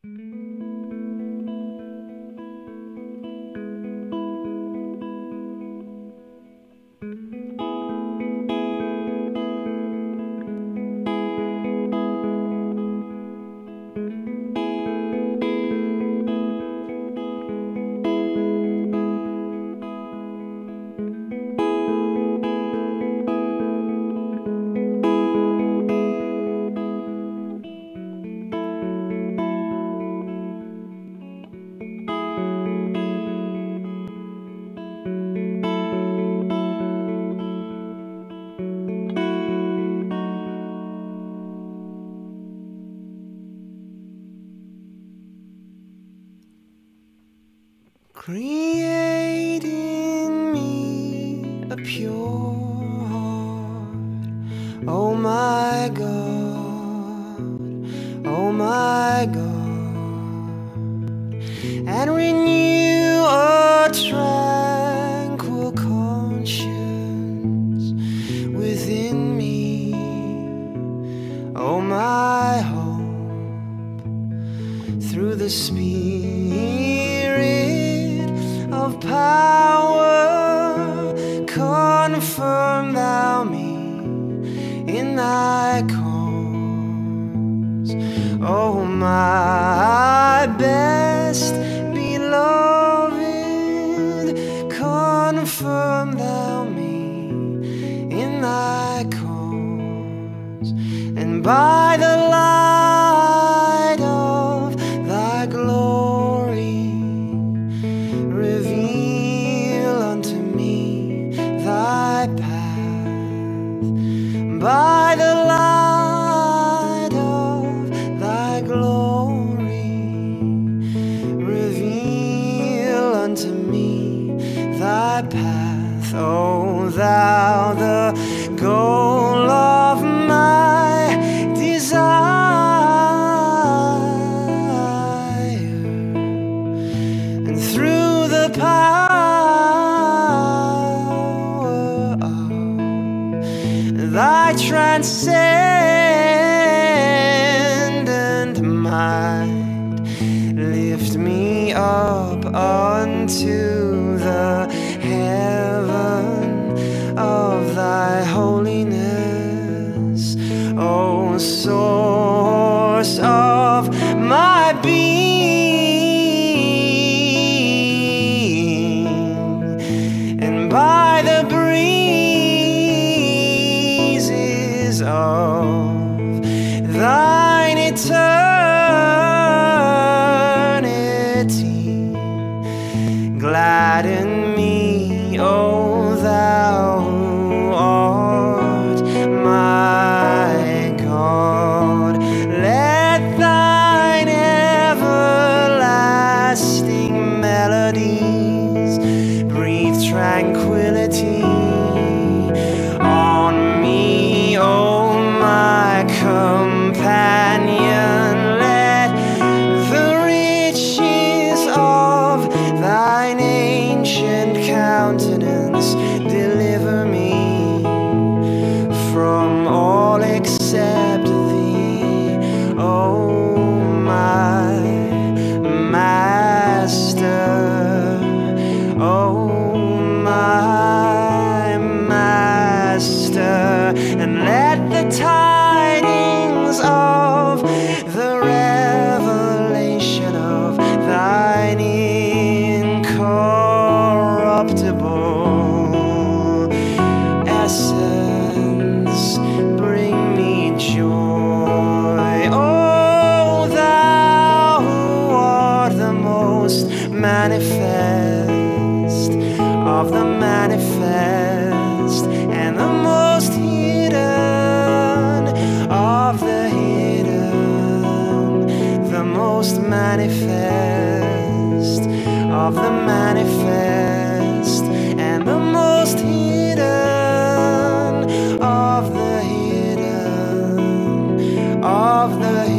Create in me a pure heart, oh my God, oh my God, and renew a tranquil conscience within me, oh my hope, through the Spirit of power, confirm thou me in thy cause. Oh, my best beloved, confirm thou me in thy cause, and by the light of thy glory reveal unto me thy path. By the light of thy glory reveal unto me thy path. O thou, the goal of my desire, and through the power of thy transcendent mind, lift me up unto the heaven of thy holiness, O source of my being, and by the breezes of thine eternity, gladden me, O thou who art my God. Let thine everlasting melodies breathe tranquility on me, O my companion. Let the riches of thine ancient countenance deliver me from all except thee, O my Master, O my Master, and let the tidings of the revelation of thine incorruptible essence bring me joy. O thou who art the most manifest of the manifest, and the most hidden of the hidden, the most manifest of the manifest, and the most hidden of the hidden of the hidden.